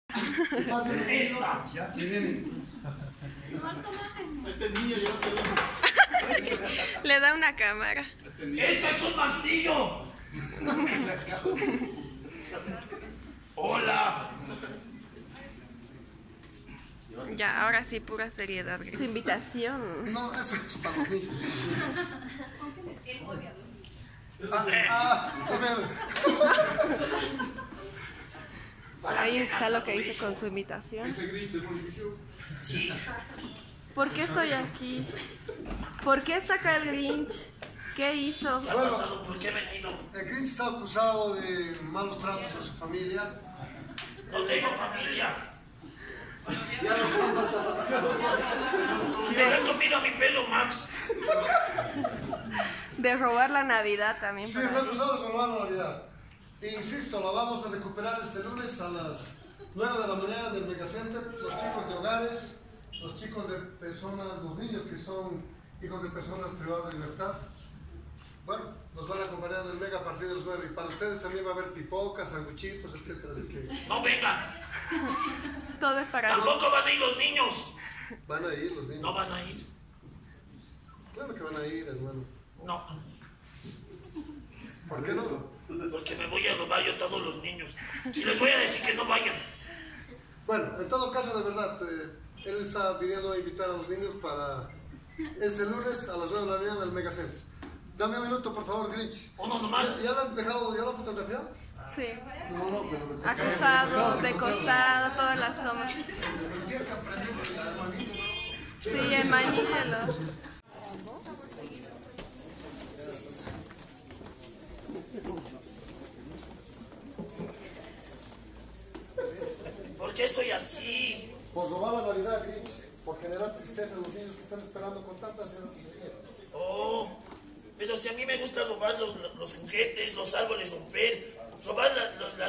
Esta. Ya, ¿qué viene? Este niño yo no te lo... Le da una cámara. ¡Este es un martillo! ¡Hola! Ya, ahora sí, pura seriedad. Su invitación. No, eso es para los niños. A ver. Ahí está lo que hice con su invitación. Ese gris de Bonnie Show. Sí. ¿Por qué estoy aquí? ¿Por qué está acá el Grinch? ¿Qué hizo? ¿Qué ha pasado? ¿Por qué he venido? El Grinch está acusado de malos tratos a su familia. No tengo familia. Ya los Le he comido a mi peso Max. De robar la Navidad también. Sí, por está ahí. acusado de robar la Navidad. E insisto, la vamos a recuperar este lunes a las 9 de la mañana en el Megacenter. Los chicos de hogares, los chicos de personas, los niños que son hijos de personas privadas de libertad. Bueno, nos van a acompañar en el Mega a partir de las 9. Y para ustedes también va a haber pipocas, sanguchitos, etc. Así que No vengan. Todo es para mí. Tampoco van a ir los niños. van a ir los niños. No van a ir. Claro que van a ir, hermano. No. ¿Por qué no? Porque me voy a robar yo a todos los niños. Y les voy a decir que no vayan. Bueno, en todo caso, de verdad, él está viniendo a invitar a los niños para este lunes a las 9 de la mañana en el Megacenter. Dame un minuto, por favor, Grinch. Uno nomás. ¿Ya le han dejado ya la fotografía? Sí. No, pero... Acostado, de costado, todas las tomas. Sí, maníjelo. ¿Por qué estoy así? Por robar la Navidad, Grinch. Por generar tristeza en los niños que están esperando con tanta ansiedad que se quieren. Oh, pero si a mí me gusta robar los juguetes, los árboles, romper, robar las